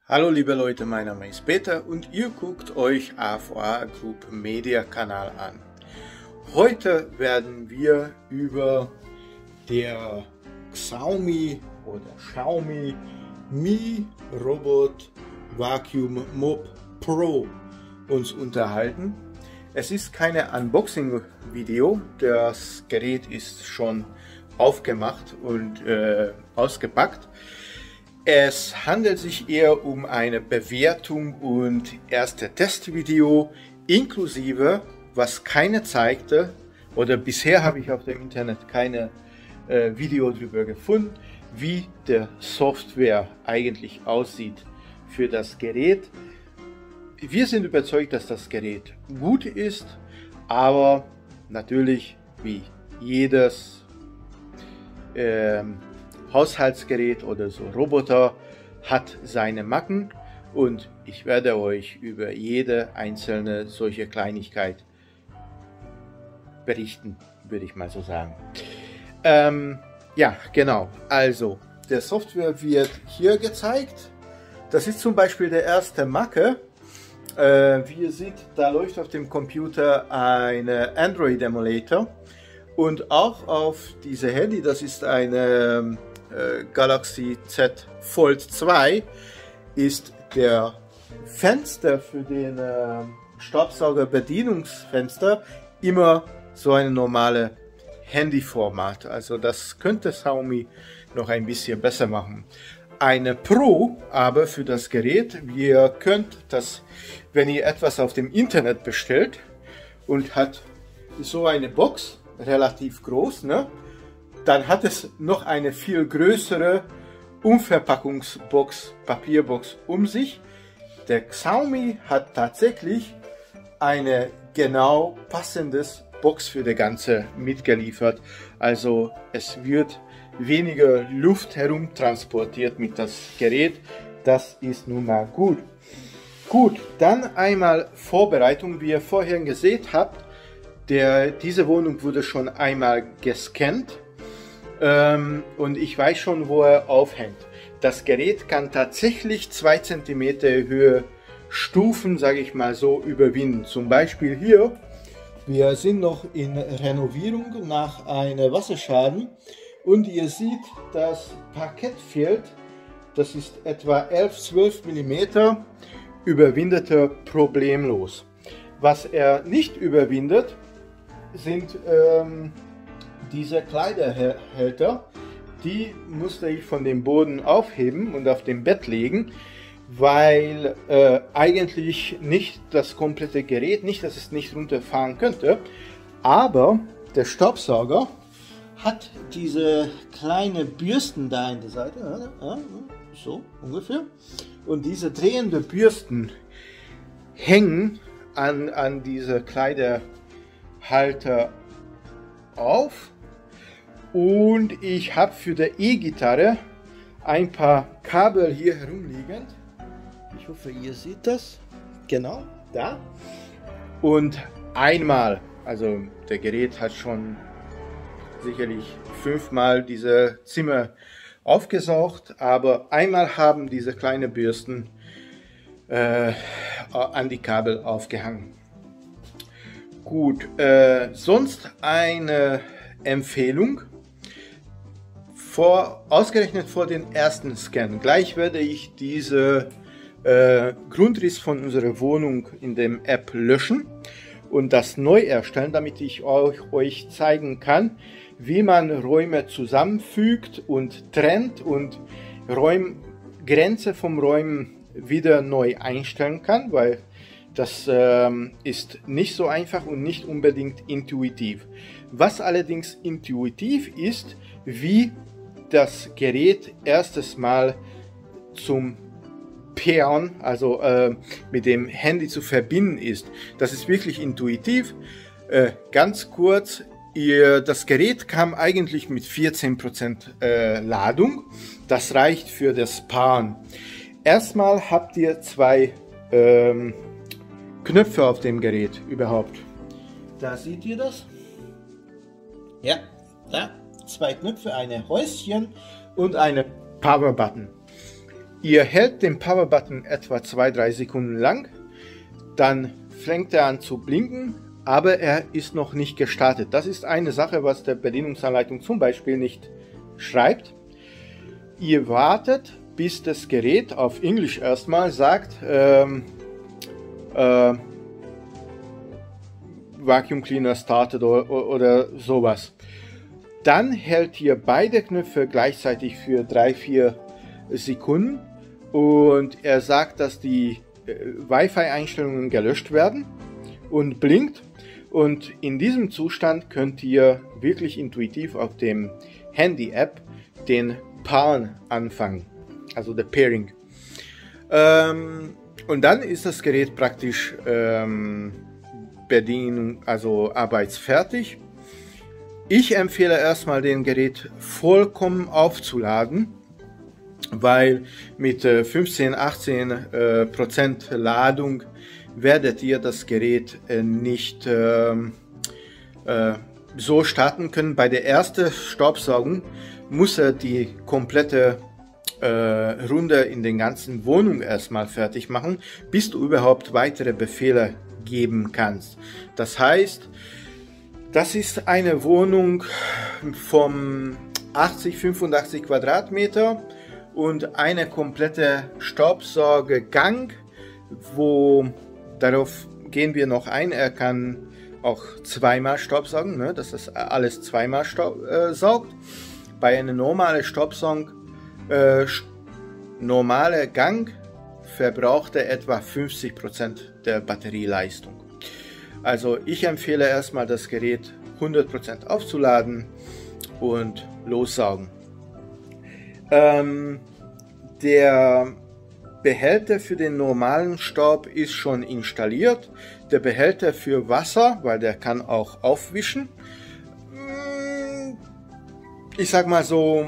Hallo liebe Leute, mein Name ist Peter und ihr guckt euch AVA Group Media Kanal an. Heute werden wir über der Xiaomi Mi Robot Vacuum Mop Pro uns unterhalten. Es ist keine Unboxing-Video, das Gerät ist schon aufgemacht und ausgepackt. Es handelt sich eher um eine Bewertung und erste Testvideo inklusive, was keiner zeigte, oder bisher habe ich auf dem Internet keine Video darüber gefunden, wie der Software eigentlich aussieht für das Gerät. Wir sind überzeugt, dass das Gerät gut ist, aber natürlich wie jedes Haushaltsgerät oder so Roboter hat seine Macken und ich werde euch über jede einzelne solche Kleinigkeit berichten, würde ich mal so sagen. Ja, genau. Also, der Software wird hier gezeigt. Das ist zum Beispiel der erste Macke. Wie ihr seht, da läuft auf dem Computer eine Android Emulator und auch auf diese Handy, das ist eine Galaxy Z Fold 2, ist der Fenster für den Staubsauger Bedienungsfenster immer so eine normale Handyformat. Also das könnte Xiaomi noch ein bisschen besser machen. Eine Pro aber für das Gerät, ihr könnt das, wenn ihr etwas auf dem Internet bestellt und hat so eine Box, relativ groß, ne? Dann hat es noch eine viel größere Umverpackungsbox, Papierbox um sich. Der Xiaomi hat tatsächlich eine genau passendes Box für die ganze mitgeliefert. Also es wird weniger Luft herumtransportiert mit das Gerät. Das ist nun mal gut. Gut, dann einmal Vorbereitung. Wie ihr vorhin gesehen habt, diese Wohnung wurde schon einmal gescannt. Und ich weiß schon, wo er aufhängt. Das Gerät kann tatsächlich 2 cm Höhe Stufen, sage ich mal so, überwinden. Zum Beispiel hier, wir sind noch in Renovierung nach einem Wasserschaden und ihr seht, das Parkett fehlt. Das ist etwa 11-12 mm, überwindet er problemlos. Was er nicht überwindet, sind diese Kleiderhalter, die musste ich von dem Boden aufheben und auf dem Bett legen, weil eigentlich nicht das komplette Gerät, nicht, dass es nicht runterfahren könnte, aber der Staubsauger hat diese kleine Bürsten da in der Seite, so ungefähr, und diese drehende Bürsten hängen an diese Kleiderhalter auf. Und ich habe für die E-Gitarre ein paar Kabel hier herumliegend. Ich hoffe, ihr seht das. Genau, da. Und einmal, also der Gerät hat schon sicherlich 5-mal diese Zimmer aufgesaugt, aber einmal haben diese kleinen Bürsten an die Kabel aufgehangen. Gut, sonst eine Empfehlung. Ausgerechnet vor den ersten Scan. Gleich werde ich diese Grundriss von unserer Wohnung in dem App löschen und das neu erstellen, damit ich euch zeigen kann, wie man Räume zusammenfügt und trennt und Grenze vom Räumen wieder neu einstellen kann, weil das ist nicht so einfach und nicht unbedingt intuitiv. Was allerdings intuitiv ist, wie das Gerät erstes Mal zum Pairen, also mit dem Handy zu verbinden ist. Das ist wirklich intuitiv. Ganz kurz, das Gerät kam eigentlich mit 14% Ladung. Das reicht für das Pairen. Erstmal habt ihr 2 Knöpfe auf dem Gerät überhaupt. Da seht ihr das? Ja, da 2 Knöpfe, eine Häuschen und eine Power Button. Ihr hält den Power-Button etwa 2-3 Sekunden lang, dann fängt er an zu blinken, aber er ist noch nicht gestartet. Das ist eine Sache, was der Bedienungsanleitung zum Beispiel nicht schreibt. Ihr wartet, bis das Gerät auf Englisch erstmal sagt, Vacuum Cleaner started oder sowas. Dann hält ihr beide Knöpfe gleichzeitig für 3-4 Sekunden und er sagt, dass die Wi-Fi-Einstellungen gelöscht werden und blinkt. Und in diesem Zustand könnt ihr wirklich intuitiv auf dem Handy-App den Paaren anfangen, also der Pairing. Und dann ist das Gerät praktisch Bedienung, also arbeitsfertig. Ich empfehle erstmal, den Gerät vollkommen aufzuladen, weil mit 15-18% Ladung werdet ihr das Gerät nicht so starten können. Bei der ersten Staubsaugung muss er die komplette Runde in den ganzen Wohnung erstmal fertig machen, bis du überhaupt weitere Befehle geben kannst. Das heißt, das ist eine Wohnung vom 85 Quadratmeter und eine komplette Staubsaugergang, wo darauf gehen wir noch ein. Er kann auch zweimal Staubsaugen, ne? Dass das alles zweimal saugt. Bei einer normalen Staubsaugung, normale Gang verbraucht er etwa 50% der Batterieleistung. Also ich empfehle erstmal, das Gerät 100% aufzuladen und lossaugen. Der Behälter für den normalen Staub ist schon installiert. Der Behälter für Wasser, weil der kann auch aufwischen. Ich sag mal so,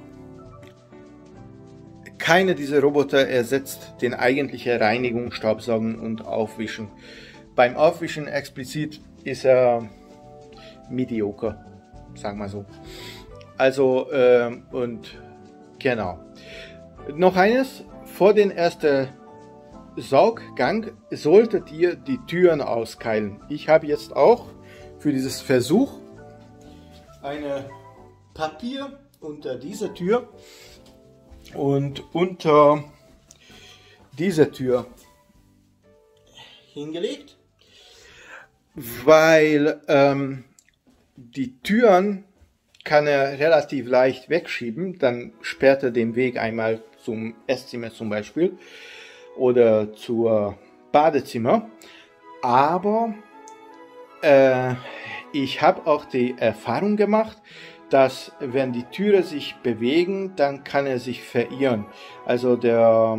keine dieser Roboter ersetzt den eigentlichen Reinigung, Staubsaugen und Aufwischen. Beim Aufwischen explizit ist er mediocre, sagen wir so. Also, und genau. Noch eines, vor den ersten Sauggang solltet ihr die Türen auskeilen. Ich habe jetzt auch für dieses Versuch eine Papier unter dieser Tür und unter dieser Tür hingelegt, weil die Türen kann er relativ leicht wegschieben, dann sperrt er den Weg einmal zum Esszimmer zum Beispiel oder zur Badezimmer. Aber ich habe auch die Erfahrung gemacht, dass wenn die Türen sich bewegen, dann kann er sich verirren. Also der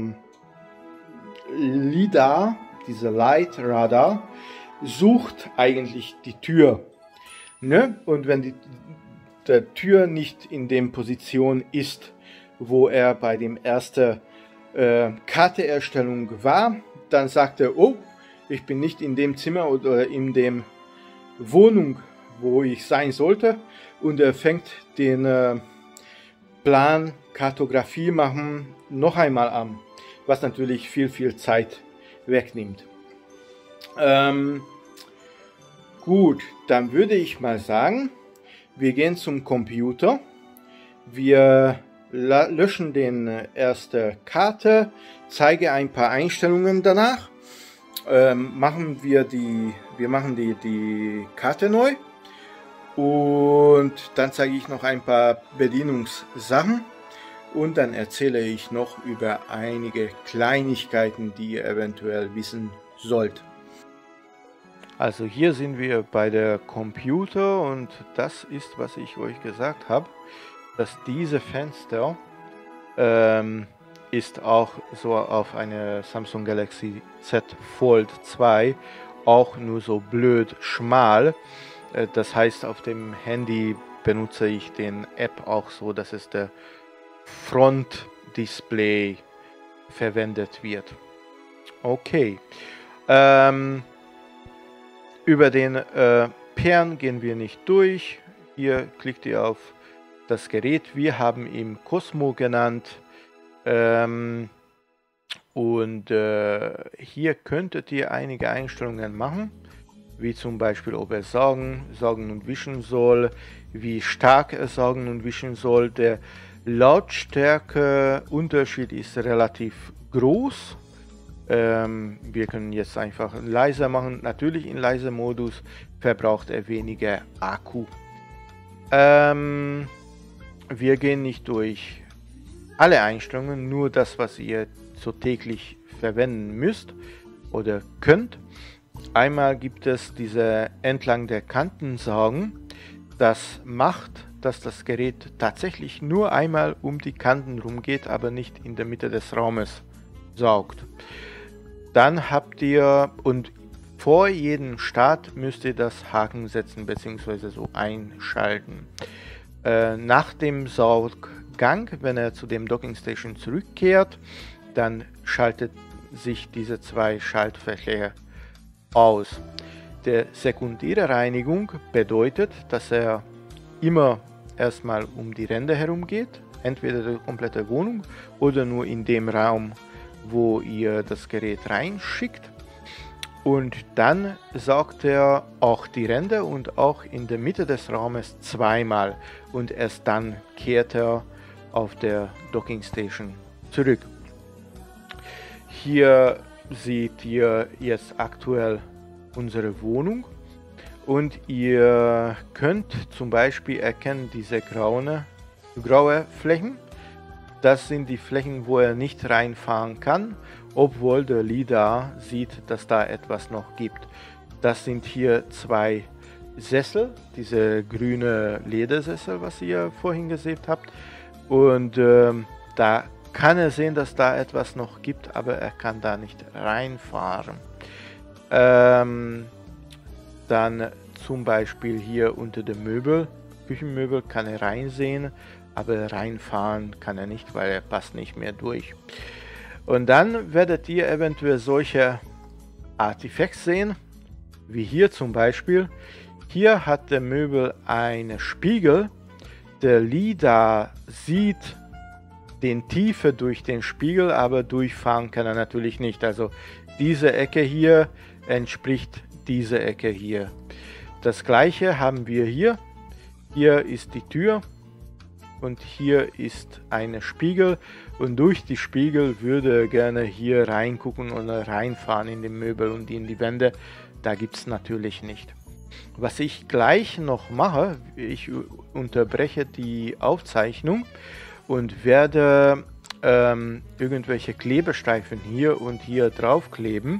LiDAR, dieser Light Radar, sucht eigentlich die Tür. Ne? Und wenn die Tür nicht in der Position ist, wo er bei dem ersten Karteerstellung war, dann sagt er, oh, ich bin nicht in dem Zimmer oder in dem Wohnung, wo ich sein sollte, und er fängt den Plan, Kartografie machen, noch einmal an, was natürlich viel Zeit wegnimmt. Gut, dann würde ich mal sagen, wir gehen zum Computer, wir löschen den erste Karte, zeige ein paar Einstellungen danach, machen wir machen die Karte neu und dann zeige ich noch ein paar Bedienungssachen und dann erzähle ich noch über einige Kleinigkeiten, die ihr eventuell wissen sollt. Also hier sind wir bei der Computer und das ist, was ich euch gesagt habe, dass diese Fenster ist auch so auf eine Samsung Galaxy Z Fold 2 auch nur so blöd schmal. Das heißt, auf dem Handy benutze ich den App auch so, dass es der Frontdisplay verwendet wird. Okay. Über den Pairen gehen wir nicht durch. Hier klickt ihr auf das Gerät. Wir haben ihn Cosmo genannt. Und hier könntet ihr einige Einstellungen machen, wie zum Beispiel, ob er saugen und wischen soll, wie stark er saugen und wischen soll. Der Lautstärkeunterschied ist relativ groß. Wir können jetzt einfach leiser machen. Natürlich in leiser Modus verbraucht er weniger Akku. Wir gehen nicht durch alle Einstellungen, nur das, was ihr so täglich verwenden müsst oder könnt. Einmal gibt es diese entlang der Kanten saugen. Das macht, dass das Gerät tatsächlich nur einmal um die Kanten rumgeht, aber nicht in der Mitte des Raumes saugt. Dann habt ihr, und vor jedem Start müsst ihr das Haken setzen bzw. so einschalten. Nach dem Sauggang, wenn er zu dem Docking Station zurückkehrt, dann schaltet sich diese zwei Schaltflächen aus. Der sekundäre Reinigung bedeutet, dass er immer erstmal um die Ränder herum geht, entweder die komplette Wohnung oder nur in dem Raum, wo ihr das Gerät reinschickt. Und dann saugt er auch die Ränder und auch in der Mitte des Raumes zweimal und erst dann kehrt er auf der Docking Station zurück. Hier seht ihr jetzt aktuell unsere Wohnung und ihr könnt zum Beispiel erkennen diese graue Flächen. Das sind die Flächen, wo er nicht reinfahren kann, obwohl der LiDAR sieht, dass da etwas noch gibt. Das sind hier zwei Sessel, diese grüne Ledersessel, was ihr vorhin gesehen habt. Und da kann er sehen, dass da etwas noch gibt, aber er kann da nicht reinfahren. Dann zum Beispiel hier unter dem Möbel, Küchenmöbel, kann er reinsehen, aber reinfahren kann er nicht, weil er passt nicht mehr durch. Und dann werdet ihr eventuell solche Artefakte sehen, wie hier zum Beispiel. Hier hat der Möbel einen Spiegel. Der LiDAR sieht den Tiefe durch den Spiegel, aber durchfahren kann er natürlich nicht. Also diese Ecke hier entspricht dieser Ecke hier. Das gleiche haben wir hier. Hier ist die Tür und hier ist ein Spiegel und durch die Spiegel würde er gerne hier reingucken und reinfahren in den Möbel und in die Wände. Da gibt es natürlich nicht. Was ich gleich noch mache, ich unterbreche die Aufzeichnung und werde irgendwelche Klebestreifen hier und hier draufkleben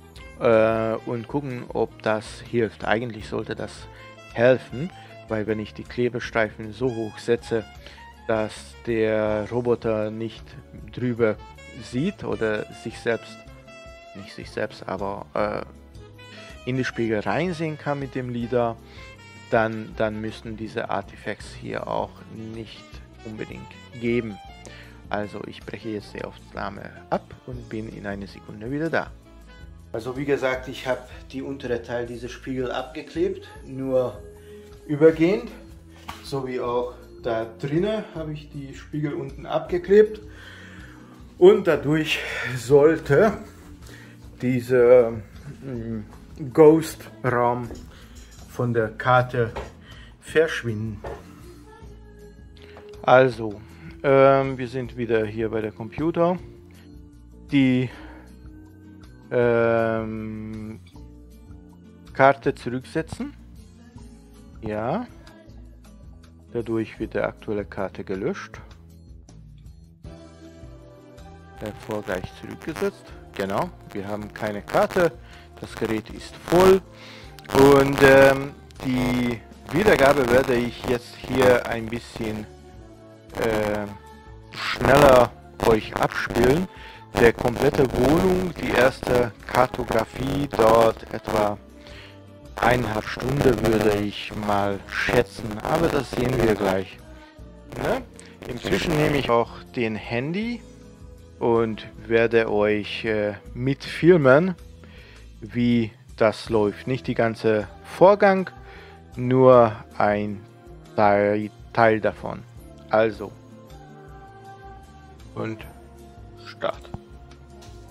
und gucken, ob das hilft. Eigentlich sollte das helfen, weil wenn ich die Klebestreifen so hoch setze, dass der Roboter nicht drüber sieht oder sich selbst, nicht sich selbst, aber in die Spiegel reinsehen kann mit dem LiDAR, dann müssten diese Artefakte hier auch nicht unbedingt geben. Also ich breche jetzt die Aufnahme ab und bin in einer Sekunde wieder da. Also wie gesagt, ich habe die untere Teil dieses Spiegel abgeklebt, nur übergehend, sowie auch da drinnen habe ich die Spiegel unten abgeklebt und dadurch sollte dieser Ghost-Raum von der Karte verschwinden. Also, wir sind wieder hier bei der Computer. Die Karte zurücksetzen. Ja. Dadurch wird die aktuelle Karte gelöscht. Erfolgreich zurückgesetzt. Genau, wir haben keine Karte. Das Gerät ist voll. Und die Wiedergabe werde ich jetzt hier ein bisschen schneller euch abspielen. Der komplette Wohnung, die erste Kartografie dauert etwa 1,5 Stunden, würde ich mal schätzen, aber das sehen wir gleich. Ne? Inzwischen nehme ich auch den Handy und werde euch mitfilmen, wie das läuft. Nicht die ganze Vorgang, nur ein Teil davon. Also und Start.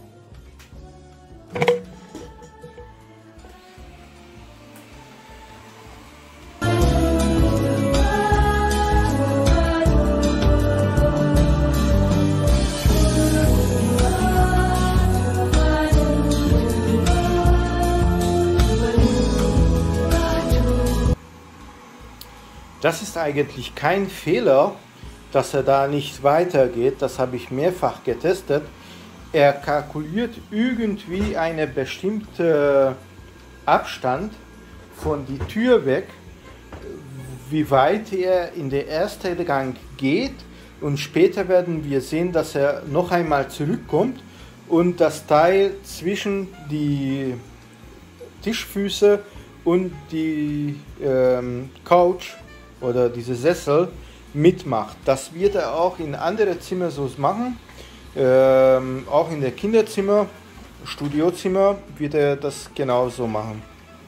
Das ist eigentlich kein Fehler, dass er da nicht weitergeht. Das habe ich mehrfach getestet. Er kalkuliert irgendwie einen bestimmten Abstand von die Tür weg, wie weit er in den ersten Gang geht, und später werden wir sehen, dass er noch einmal zurückkommt und das Teil zwischen die Tischfüße und die Couch oder diese Sessel mitmacht. Das wird er auch in anderen Zimmern so machen, auch in der Kinderzimmer, Studiozimmer wird er das genauso machen.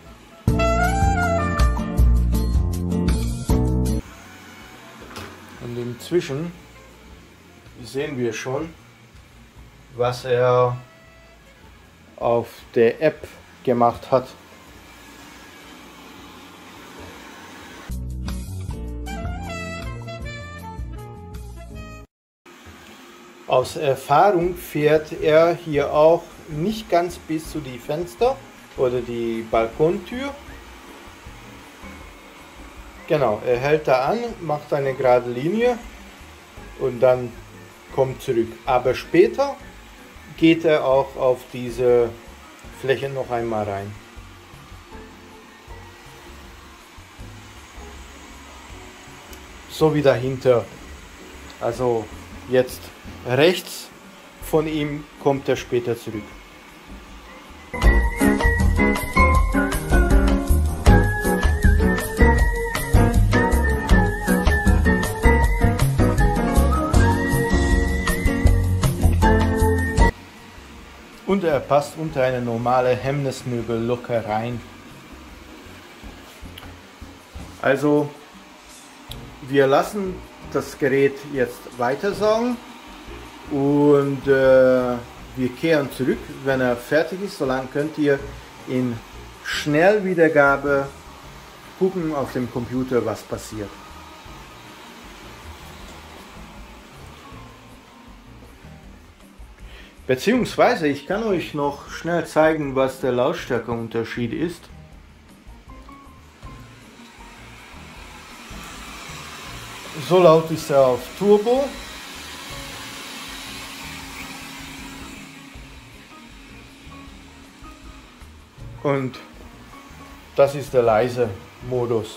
Und inzwischen sehen wir schon, was er auf der App gemacht hat. Aus Erfahrung fährt er hier auch nicht ganz bis zu die Fenster oder die Balkontür. Genau, er hält da an, macht eine gerade Linie und dann kommt zurück. Aber später geht er auch auf diese Fläche noch einmal rein. So wie dahinter. Also jetzt rechts von ihm kommt er später zurück. Und er passt unter eine normale Hemmnismöbel locker rein. Also wir lassen das Gerät jetzt weitersaugen und wir kehren zurück, wenn er fertig ist. Solange könnt ihr in Schnellwiedergabe gucken auf dem Computer, was passiert. Beziehungsweise ich kann euch noch schnell zeigen, was der Lautstärkeunterschied ist. So laut ist er auf Turbo. Und das ist der leise Modus.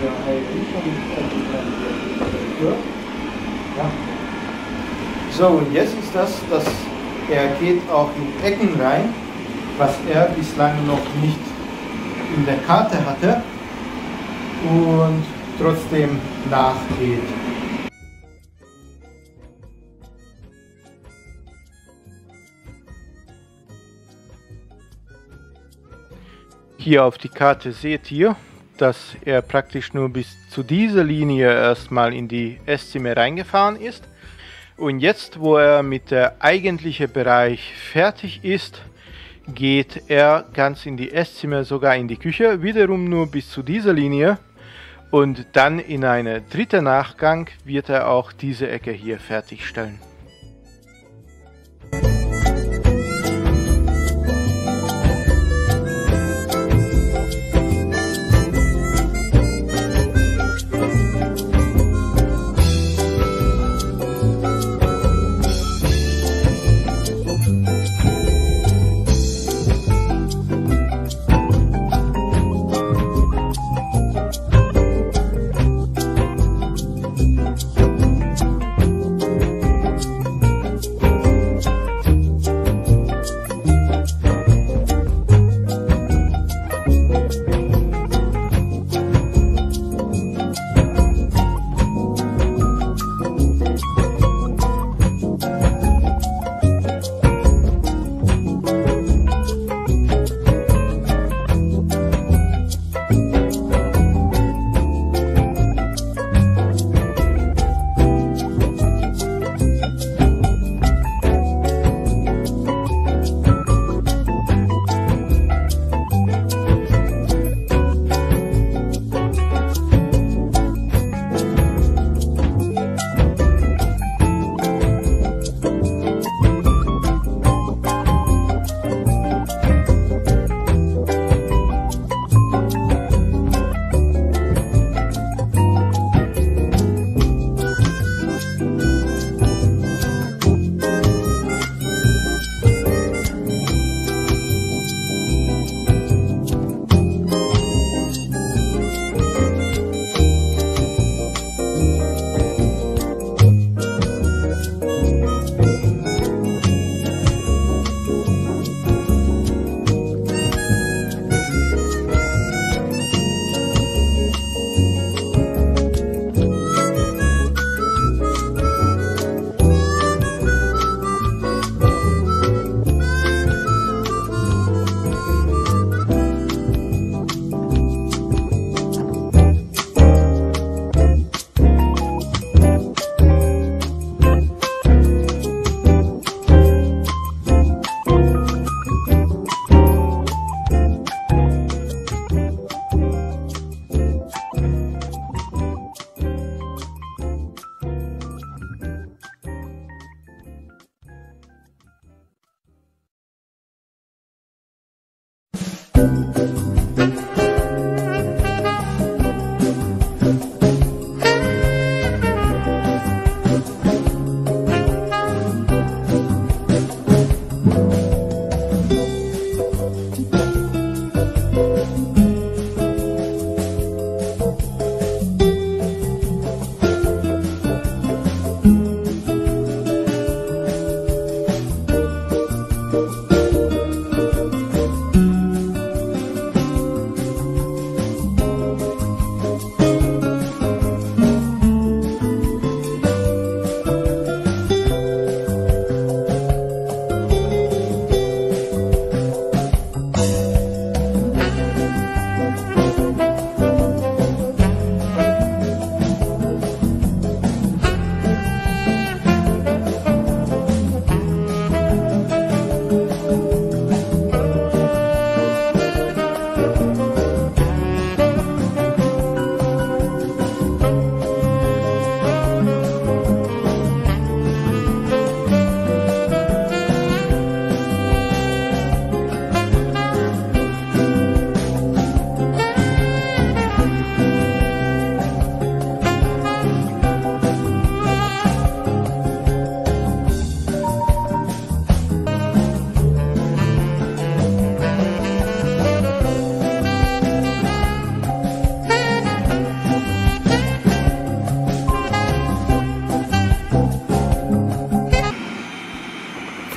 Ja. So, und jetzt ist das, dass er geht auch in Ecken rein, was er bislang noch nicht in der Karte hatte und trotzdem nachgeht. Hier auf die Karte seht ihr, dass er praktisch nur bis zu dieser Linie erstmal in die Esszimmer reingefahren ist. Und jetzt, wo er mit der eigentlichen Bereich fertig ist, geht er ganz in die Esszimmer, sogar in die Küche, wiederum nur bis zu dieser Linie. Und dann in einem dritten Nachgang wird er auch diese Ecke hier fertigstellen.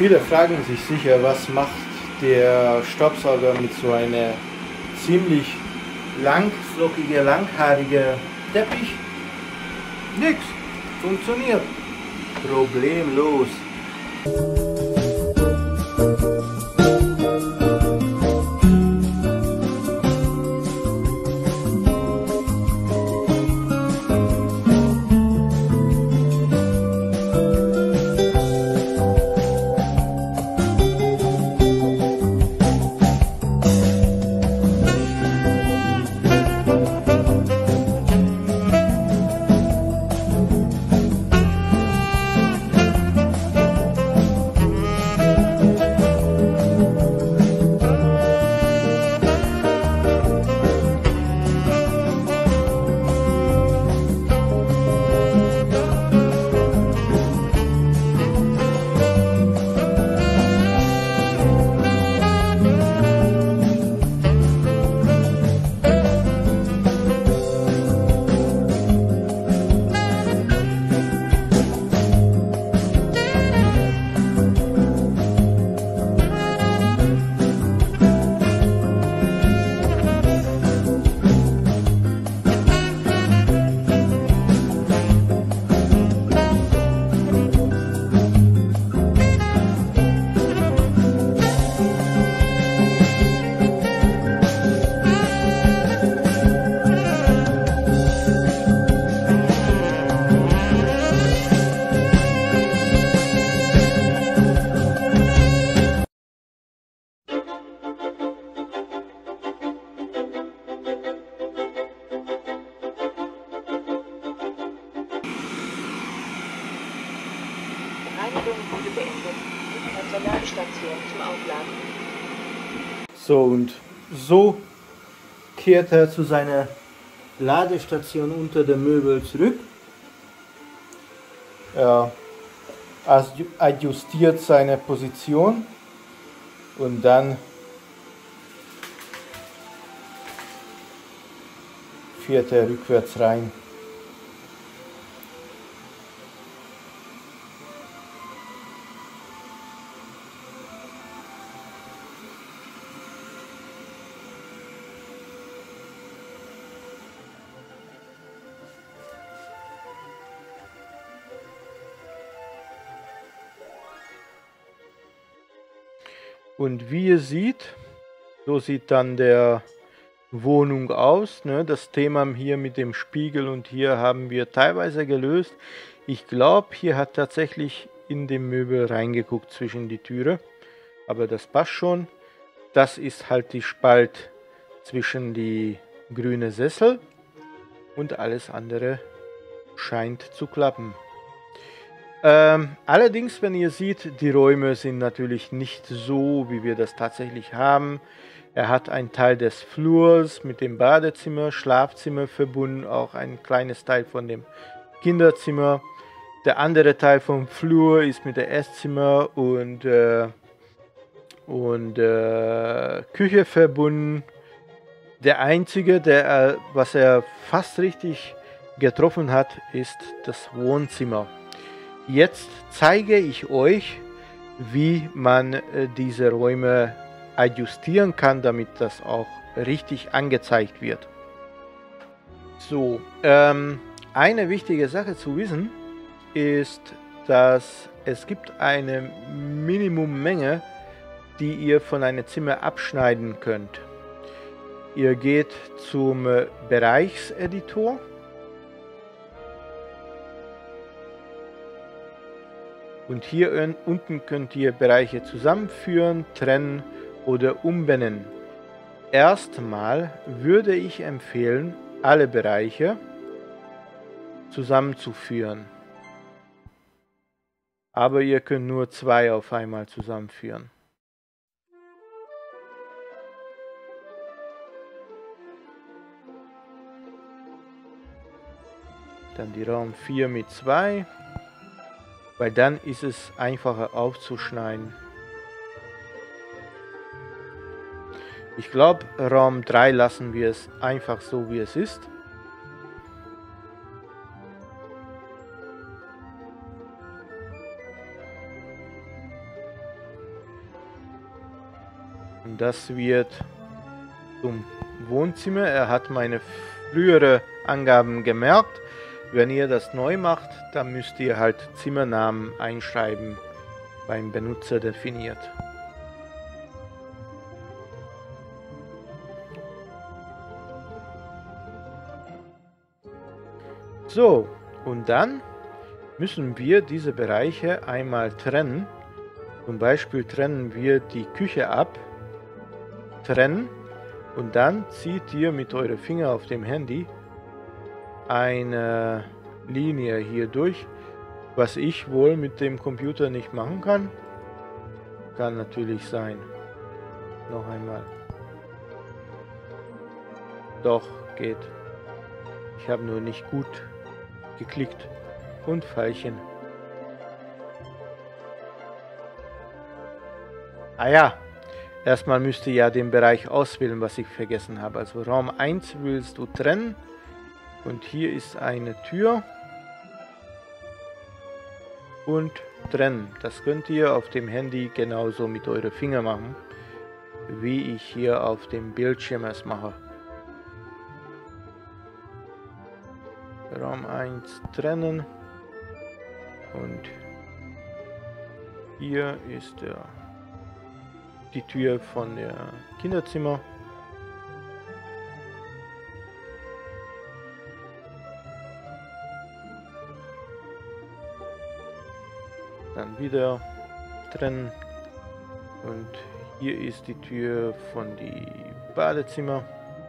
Viele fragen sich sicher, was macht der Staubsauger mit so einer ziemlich langflockige, langhaarige Teppich? Nix, funktioniert. Problemlos. wurde beendet. Zur Ladestation zum Aufladen. So, und so kehrt er zu seiner Ladestation unter dem Möbel zurück. Er adjustiert seine Position und dann fährt er rückwärts rein. Und wie ihr seht, so sieht dann der Wohnung aus. Ne? Das Thema hier mit dem Spiegel und hier haben wir teilweise gelöst. Ich glaube, hier hat tatsächlich in dem Möbel reingeguckt zwischen die Türe. Aber das passt schon. Das ist halt die Spalt zwischen die grüne Sessel und alles andere scheint zu klappen. Allerdings, wenn ihr seht, die Räume sind natürlich nicht so, wie wir das tatsächlich haben. Er hat einen Teil des Flurs mit dem Badezimmer, Schlafzimmer verbunden, auch ein kleines Teil von dem Kinderzimmer. Der andere Teil vom Flur ist mit der Esszimmer und Küche verbunden. Der einzige, was er fast richtig getroffen hat, ist das Wohnzimmer. Jetzt zeige ich euch, wie man diese Räume adjustieren kann, damit das auch richtig angezeigt wird. So, eine wichtige Sache zu wissen ist, dass es gibt eine Minimummenge, die ihr von einem Zimmer abschneiden könnt. Ihr geht zum Bereichseditor. Und hier unten könnt ihr Bereiche zusammenführen, trennen oder umbenennen. Erstmal würde ich empfehlen, alle Bereiche zusammenzuführen. Aber ihr könnt nur 2 auf einmal zusammenführen. Dann die Raum 4 mit 2. Weil dann ist es einfacher aufzuschneiden. Ich glaube, Raum 3 lassen wir es einfach so, wie es ist. Und das wird zum Wohnzimmer. Er hat meine frühere Angaben gemerkt. Wenn ihr das neu macht, dann müsst ihr halt Zimmernamen einschreiben, beim Benutzer definiert. So, und dann müssen wir diese Bereiche einmal trennen. Zum Beispiel trennen wir die Küche ab, trennen, und dann zieht ihr mit euren Finger auf dem Handy eine Linie hier durch, was ich wohl mit dem Computer nicht machen kann. Kann natürlich sein. Noch einmal. Doch, geht. Ich habe nur nicht gut geklickt. Und Pfeilchen. Ah ja, erstmal müsst ihr ja den Bereich auswählen, was ich vergessen habe. Also Raum 1 willst du trennen. Und hier ist eine Tür. Und trennen. Das könnt ihr auf dem Handy genauso mit euren Fingern machen, wie ich hier auf dem Bildschirm es mache. Raum 1 trennen. Und hier ist die Tür von der Kinderzimmer. Dann wieder trennen. Und hier ist die Tür von die Badezimmer.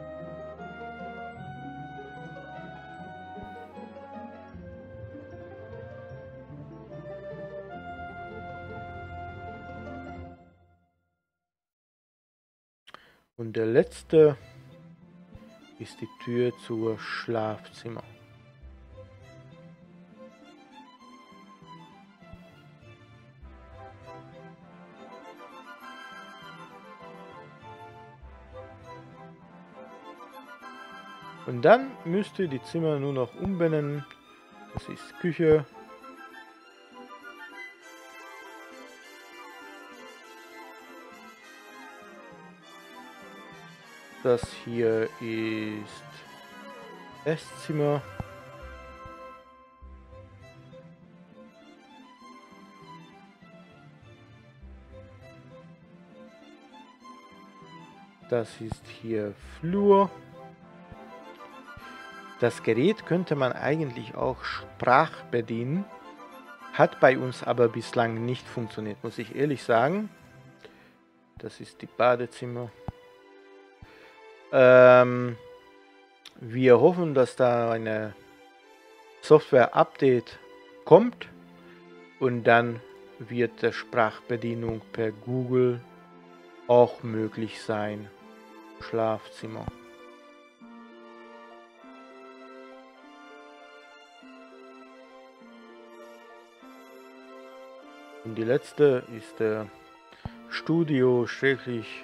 Und der letzte ist die Tür zur Schlafzimmer. Und dann müsst ihr die Zimmer nur noch umbenennen. Das ist Küche. Das hier ist Esszimmer. Das ist hier Flur. Das Gerät könnte man eigentlich auch sprachbedienen, hat bei uns aber bislang nicht funktioniert, muss ich ehrlich sagen. Das ist die Badezimmer. Wir hoffen, dass da eine Software-Update kommt und dann wird die Sprachbedienung per Google auch möglich sein. Schlafzimmer. Und die letzte ist der Studio Schrägstrich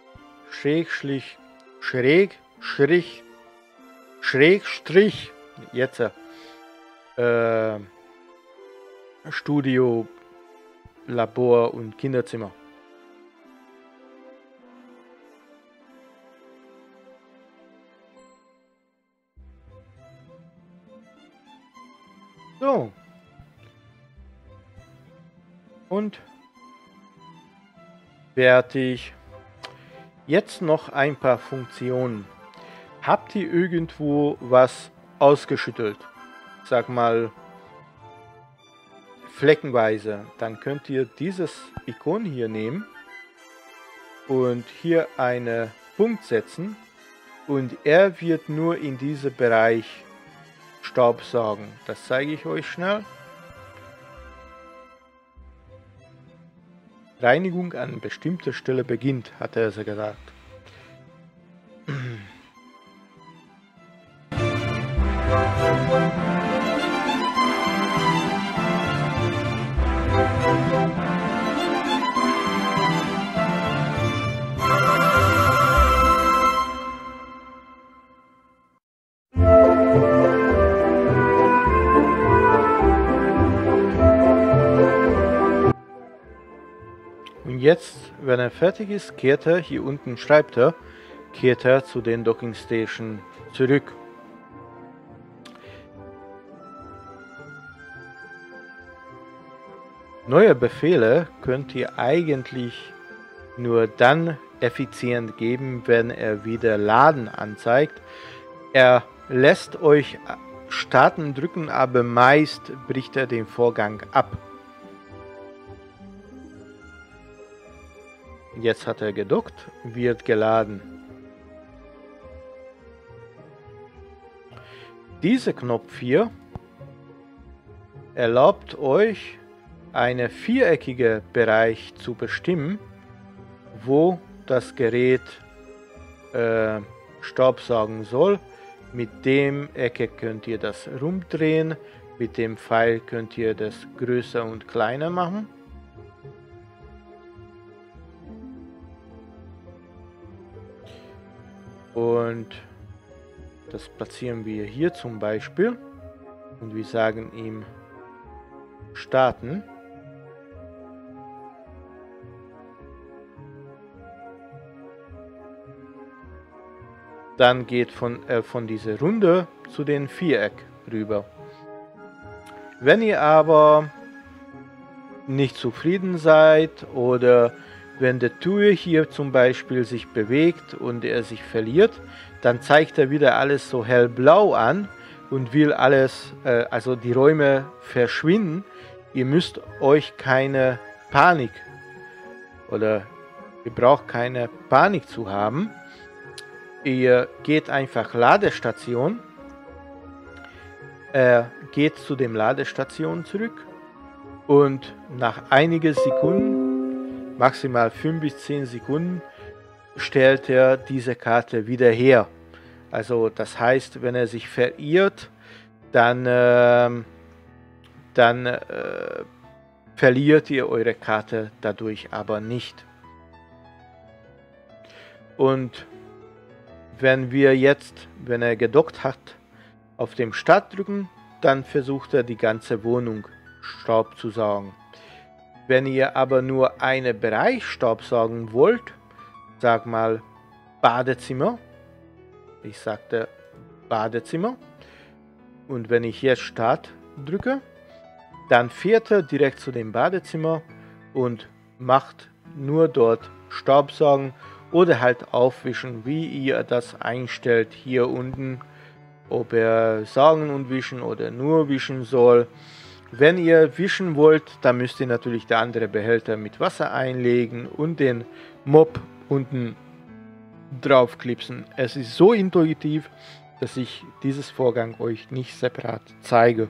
jetzt Studio, Labor und Kinderzimmer. So. Und fertig. Jetzt noch ein paar Funktionen. Habt ihr irgendwo was ausgeschüttelt? Sag mal fleckenweise. Dann könnt ihr dieses Ikon hier nehmen und hier einen Punkt setzen und er wird nur in diesem Bereich Staubsaugen. Das zeige ich euch schnell. Reinigung an bestimmter Stelle beginnt, hat er so gesagt. Jetzt, wenn er fertig ist, kehrt er, hier unten schreibt er, kehrt er zu den Docking Station zurück. Neue Befehle könnt ihr eigentlich nur dann effizient geben, wenn er wieder Laden anzeigt. Er lässt euch starten drücken, aber meist bricht er den Vorgang ab. Jetzt hat er gedockt, wird geladen. Dieser Knopf hier erlaubt euch, einen viereckigen Bereich zu bestimmen, wo das Gerät staubsaugen soll. Mit dem Ecke könnt ihr das rumdrehen, mit dem Pfeil könnt ihr das größer und kleiner machen. Und das platzieren wir hier zum Beispiel und wir sagen ihm starten. Dann geht von dieser Runde zu den Viereck rüber. Wenn ihr aber nicht zufrieden seid oder wenn der Tür hier zum Beispiel sich bewegt und er sich verliert, dann zeigt er wieder alles so hellblau an und will alles, also die Räume verschwinden. Ihr müsst euch keine Panik oder ihr braucht keine Panik zu haben. Ihr geht einfach Ladestation, geht zu dem Ladestation zurück und nach einigen Sekunden, maximal 5 bis 10 Sekunden, stellt er diese Karte wieder her. Also das heißt, wenn er sich verirrt, dann verliert ihr eure Karte dadurch aber nicht. Und wenn er gedockt hat, auf dem Start drücken, dann versucht er die ganze Wohnung Staub zu saugen. Wenn ihr aber nur einen Bereich staubsaugen wollt, sag mal Badezimmer, ich sagte Badezimmer, und wenn ich jetzt Start drücke, dann fährt er direkt zu dem Badezimmer und macht nur dort Staubsaugen oder halt aufwischen, wie ihr das einstellt hier unten, ob er saugen und wischen oder nur wischen soll. Wenn ihr wischen wollt, dann müsst ihr natürlich der andere Behälter mit Wasser einlegen und den Mop unten drauf klipsen. Es ist so intuitiv, dass ich dieses Vorgang euch nicht separat zeige.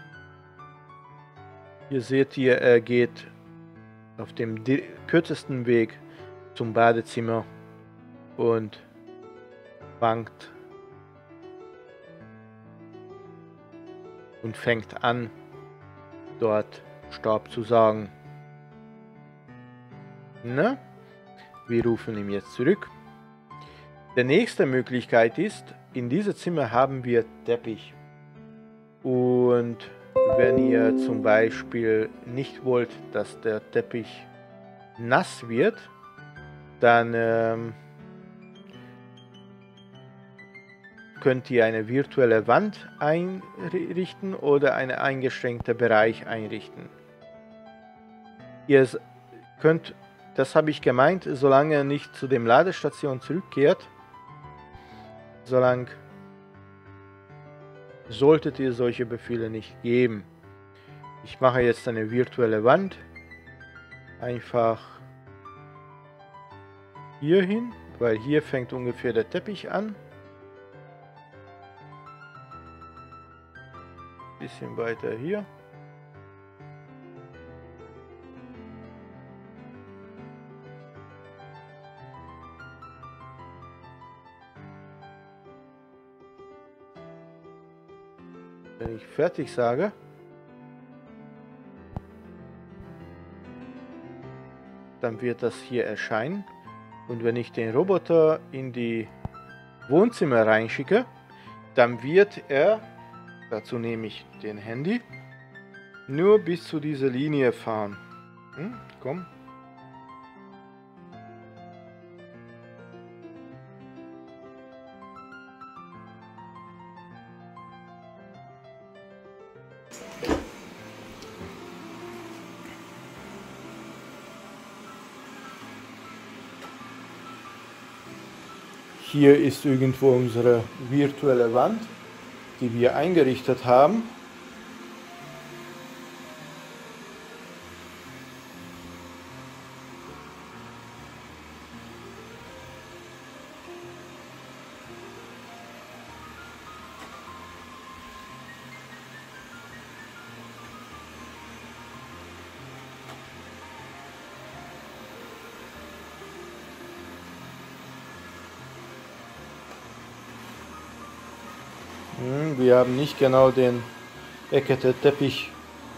Hier seht ihr, er geht auf dem kürzesten Weg zum Badezimmer und fängt an, dort Staub zu saugen. Ne? Wir rufen ihn jetzt zurück. Die nächste Möglichkeit ist, in diesem Zimmer haben wir Teppich. Und wenn ihr zum Beispiel nicht wollt, dass der Teppich nass wird, dann könnt ihr eine virtuelle Wand einrichten oder einen eingeschränkten Bereich einrichten. Ihr könnt, das habe ich gemeint, solange er nicht zu dem Ladestation zurückkehrt, solange solltet ihr solche Befehle nicht geben. Ich mache jetzt eine virtuelle Wand, einfach hier hin, weil hier fängt ungefähr der Teppich an. Bisschen weiter hier. Wenn ich fertig sage, dann wird das hier erscheinen. Und wenn ich den Roboter in die Wohnzimmer reinschicke, dann wird er, dazu nehme ich den Handy, nur bis zu dieser Linie fahren. Komm. Hier ist irgendwo unsere virtuelle Wand, die wir eingerichtet haben. Wir haben nicht genau den Ecke-Teppich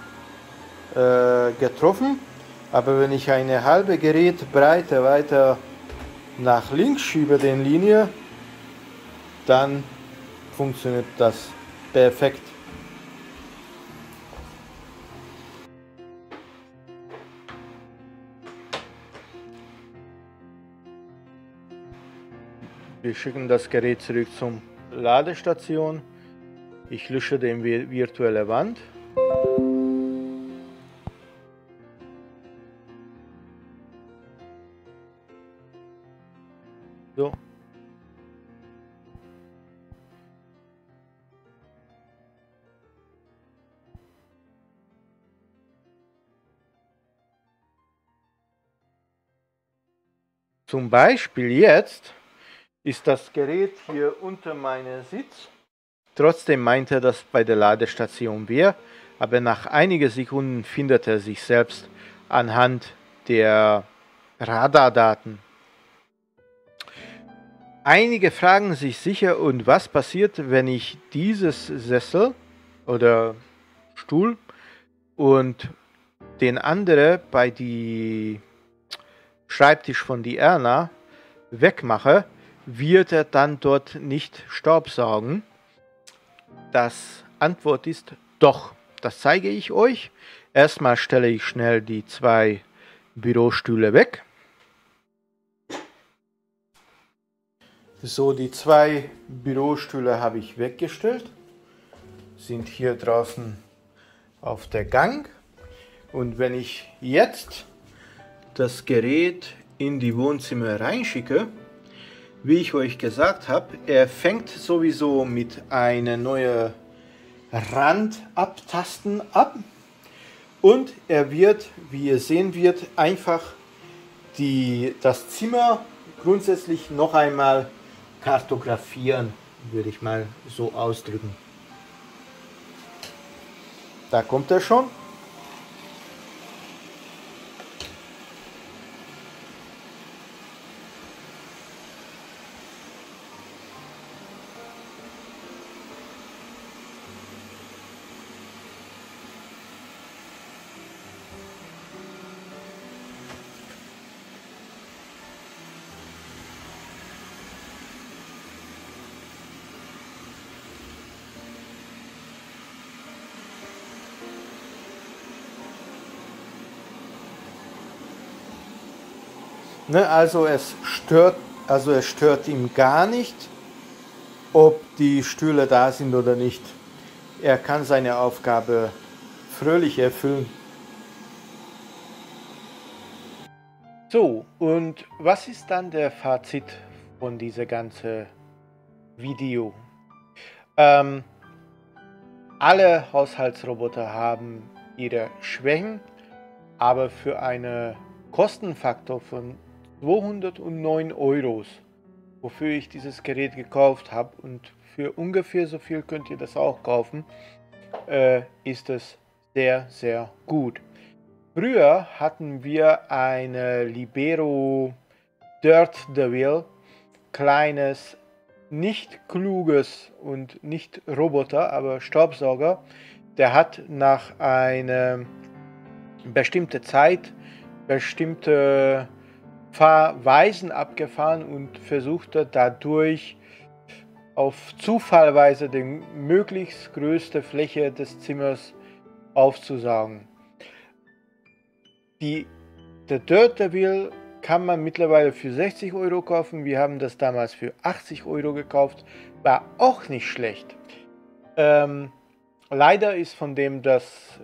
getroffen, aber wenn ich eine halbe Gerätbreite weiter nach links schiebe, den Linie, dann funktioniert das perfekt. Wir schicken das Gerät zurück zum Ladestation. Ich lösche die virtuelle Wand. So. Zum Beispiel jetzt ist das Gerät hier unter meinem Sitz. Trotzdem meint er, dass bei der Ladestation wäre, aber nach einigen Sekunden findet er sich selbst anhand der Radardaten. Einige fragen sich sicher, und was passiert, wenn ich dieses Sessel oder Stuhl und den anderen bei die Schreibtisch von die Erna wegmache, wird er dann dort nicht staubsaugen? Das Antwort ist doch. Das zeige ich euch. Erstmal stelle ich schnell die 2 Bürostühle weg. So, die 2 Bürostühle habe ich weggestellt. Sind hier draußen auf der Gang. Und wenn ich jetzt das Gerät in die Wohnzimmer reinschicke, wie ich euch gesagt habe, er fängt sowieso mit einer neuen Randabtasten ab und er wird, wie ihr sehen wird, einfach das Zimmer grundsätzlich noch einmal kartografieren, würde ich mal so ausdrücken. Da kommt er schon. Ne, also es stört ihm gar nicht, ob die Stühle da sind oder nicht. Er kann seine Aufgabe fröhlich erfüllen. So, und was ist dann der Fazit von dieser ganzen Video? Alle Haushaltsroboter haben ihre Schwächen, aber für einen Kostenfaktor von 209 €, wofür ich dieses Gerät gekauft habe, und für ungefähr so viel könnt ihr das auch kaufen, ist es sehr, sehr gut. Früher hatten wir eine Libero Dirt Devil, kleines, nicht kluges und nicht Roboter, aber Staubsauger. Der hat nach einer bestimmten Zeit bestimmte Fahrweisen abgefahren und versuchte dadurch auf Zufallweise die möglichst größte Fläche des Zimmers aufzusaugen. Der Dirt Devil kann man mittlerweile für 60 € kaufen. Wir haben das damals für 80 € gekauft. War auch nicht schlecht. Leider ist von dem das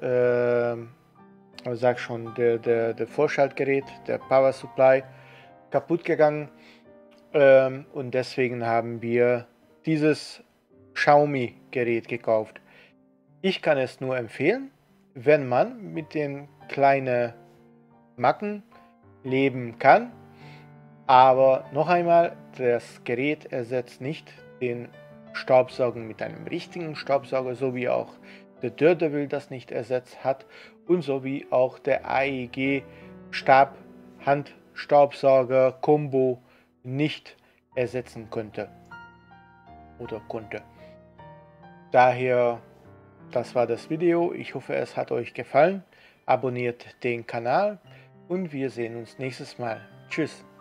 der Vorschaltgerät, der Power Supply, kaputt gegangen. Und deswegen haben wir dieses Xiaomi-Gerät gekauft. Ich kann es nur empfehlen, wenn man mit den kleinen Macken leben kann. Aber noch einmal, das Gerät ersetzt nicht den Staubsauger mit einem richtigen Staubsauger, so wie auch der Daredevil das nicht ersetzt hat und so wie auch der AEG Stab-Hand-Staubsauger Combo nicht ersetzen konnte oder konnte. Daher, das war das Video. Ich hoffe, es hat euch gefallen. Abonniert den Kanal und wir sehen uns nächstes Mal. Tschüss.